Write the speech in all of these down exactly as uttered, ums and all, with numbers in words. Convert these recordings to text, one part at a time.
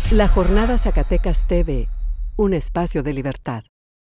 La Jornada Zacatecas T V, un espacio de libertad.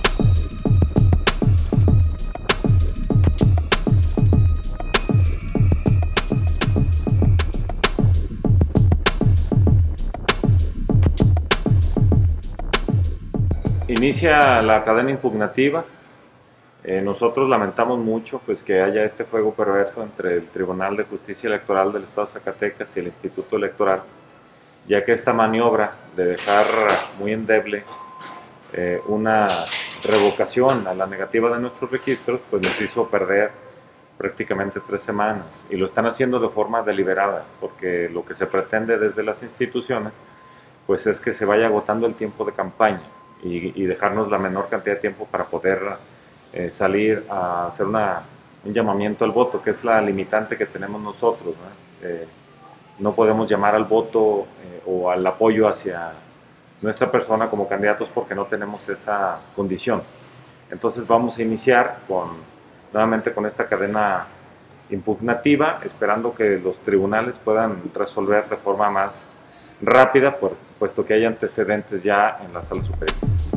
Inicia la cadena impugnativa. Eh, nosotros lamentamos mucho pues, que haya este juego perverso entre el Tribunal de Justicia Electoral del Estado de Zacatecas y el Instituto Electoral, ya que esta maniobra de dejar muy endeble eh, una revocación a la negativa de nuestros registros, pues nos hizo perder prácticamente tres semanas, y lo están haciendo de forma deliberada, porque lo que se pretende desde las instituciones pues es que se vaya agotando el tiempo de campaña y, y dejarnos la menor cantidad de tiempo para poder eh, salir a hacer una, un llamamiento al voto, que es la limitante que tenemos nosotros, ¿no? Eh, no podemos llamar al voto eh, o al apoyo hacia nuestra persona como candidatos porque no tenemos esa condición. Entonces vamos a iniciar con, nuevamente con esta cadena impugnativa, esperando que los tribunales puedan resolver de forma más rápida, pues, puesto que hay antecedentes ya en la Sala Superior.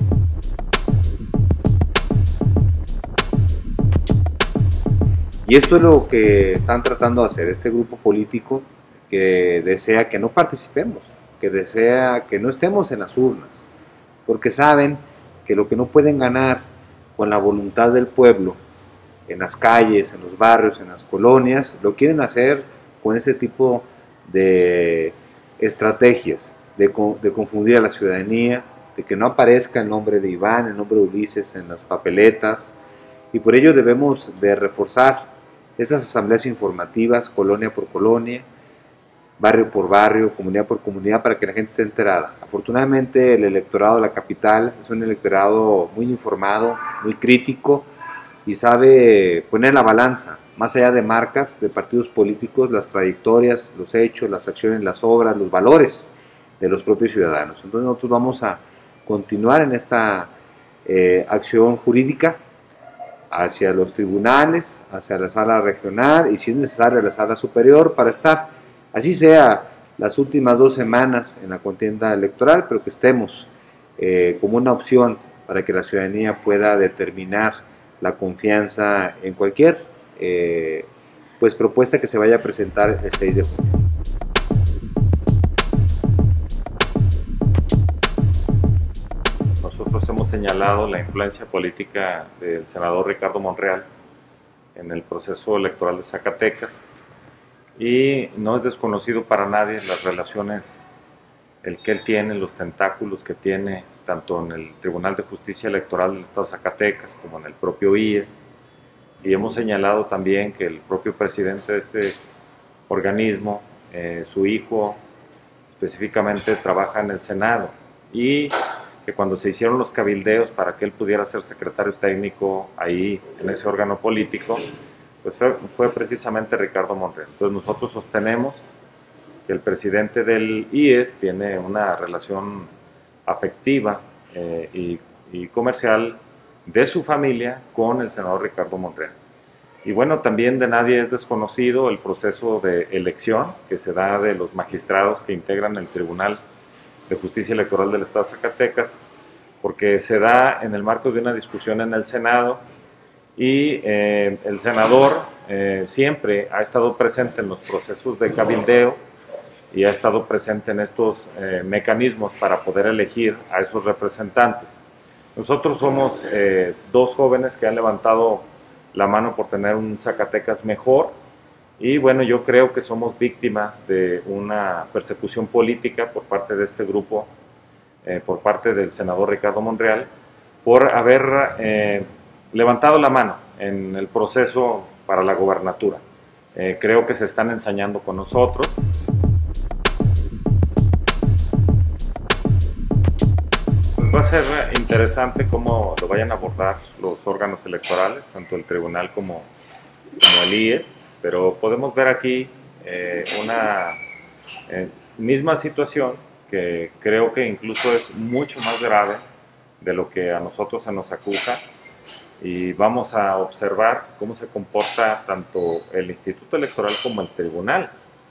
Y esto es lo que están tratando de hacer este grupo político, que desea que no participemos, que desea que no estemos en las urnas, porque saben que lo que no pueden ganar con la voluntad del pueblo, en las calles, en los barrios, en las colonias, lo quieren hacer con este tipo de estrategias, de, de confundir a la ciudadanía, de que no aparezca el nombre de Iván, el nombre de Ulises en las papeletas, y por ello debemos de reforzar esas asambleas informativas, colonia por colonia, barrio por barrio, comunidad por comunidad, para que la gente esté enterada. Afortunadamente el electorado de la capital es un electorado muy informado, muy crítico y sabe poner la balanza, más allá de marcas, de partidos políticos, las trayectorias, los hechos, las acciones, las obras, los valores de los propios ciudadanos. Entonces nosotros vamos a continuar en esta eh, acción jurídica hacia los tribunales, hacia la sala regional y si es necesario la sala superior para estar, así sea las últimas dos semanas en la contienda electoral, pero que estemos eh, como una opción para que la ciudadanía pueda determinar la confianza en cualquier eh, pues, propuesta que se vaya a presentar el seis de junio. Nosotros hemos señalado la influencia política del senador Ricardo Monreal en el proceso electoral de Zacatecas, y no es desconocido para nadie las relaciones el que él tiene, los tentáculos que tiene tanto en el Tribunal de Justicia Electoral del Estado de Zacatecas como en el propio I E S, y hemos señalado también que el propio presidente de este organismo, eh, su hijo específicamente trabaja en el Senado, y que cuando se hicieron los cabildeos para que él pudiera ser secretario técnico ahí en ese órgano político, pues fue, fue precisamente Ricardo Monreal. Entonces nosotros sostenemos que el presidente del I E S tiene una relación afectiva eh, y, y comercial de su familia con el senador Ricardo Monreal. Y bueno, también de nadie es desconocido el proceso de elección que se da de los magistrados que integran el Tribunal de Justicia Electoral del Estado de Zacatecas, porque se da en el marco de una discusión en el Senado, y eh, el senador eh, siempre ha estado presente en los procesos de cabildeo y ha estado presente en estos eh, mecanismos para poder elegir a esos representantes. Nosotros somos eh, dos jóvenes que han levantado la mano por tener un Zacatecas mejor, y bueno, yo creo que somos víctimas de una persecución política por parte de este grupo, eh, por parte del senador Ricardo Monreal, por haber eh, levantado la mano en el proceso para la gobernatura. Eh, creo que se están ensañando con nosotros. Pues va a ser interesante cómo lo vayan a abordar los órganos electorales, tanto el tribunal como, como el I E S, pero podemos ver aquí eh, una eh, misma situación que creo que incluso es mucho más grave de lo que a nosotros se nos acusa, y vamos a observar cómo se comporta tanto el Instituto Electoral como el tribunal.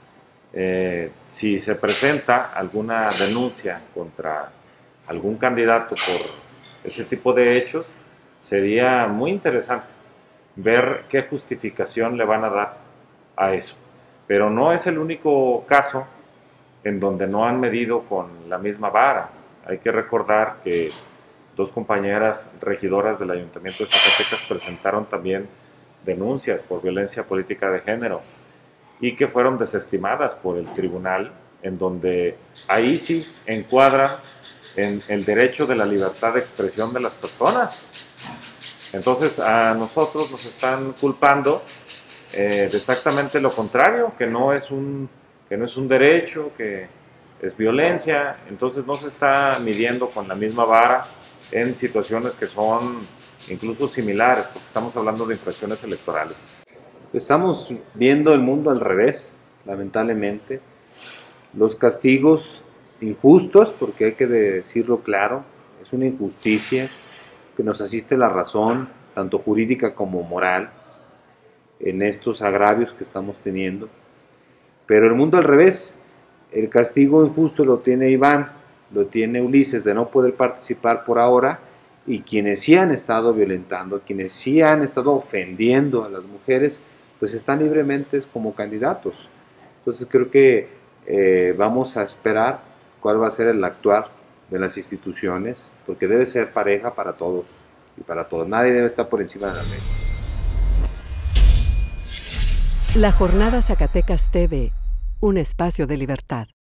Eh, si se presenta alguna denuncia contra algún candidato por ese tipo de hechos, sería muy interesante ver qué justificación le van a dar a eso. Pero no es el único caso en donde no han medido con la misma vara. Hay que recordar que dos compañeras regidoras del Ayuntamiento de Zacatecas presentaron también denuncias por violencia política de género y que fueron desestimadas por el tribunal, en donde ahí sí encuadra en el derecho de la libertad de expresión de las personas. Entonces a nosotros nos están culpando eh, de exactamente lo contrario, que no es un, que no es un derecho, que es violencia. Entonces no se está midiendo con la misma vara en situaciones que son incluso similares, porque estamos hablando de infracciones electorales. Estamos viendo el mundo al revés, lamentablemente. Los castigos injustos, porque hay que decirlo claro, es una injusticia que nos asiste la razón, tanto jurídica como moral, en estos agravios que estamos teniendo. Pero el mundo al revés, el castigo injusto lo tiene Iván, lo tiene Ulises, de no poder participar por ahora, y quienes sí han estado violentando, quienes sí han estado ofendiendo a las mujeres, pues están libremente como candidatos. Entonces creo que eh, vamos a esperar cuál va a ser el actuar de las instituciones, porque debe ser pareja para todos y para todos. Nadie debe estar por encima de la ley. La Jornada Zacatecas T V, un espacio de libertad.